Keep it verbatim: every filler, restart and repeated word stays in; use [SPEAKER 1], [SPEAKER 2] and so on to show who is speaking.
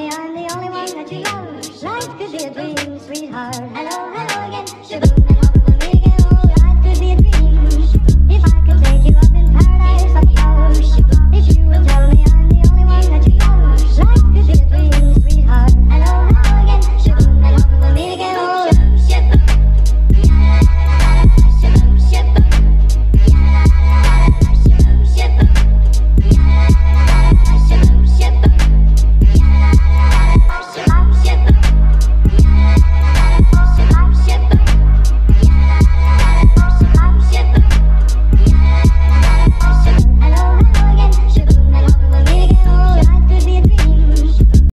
[SPEAKER 1] me I'm the only one that you love. Life could be a dream, sweetheart. Hello, hello again. Shaboom.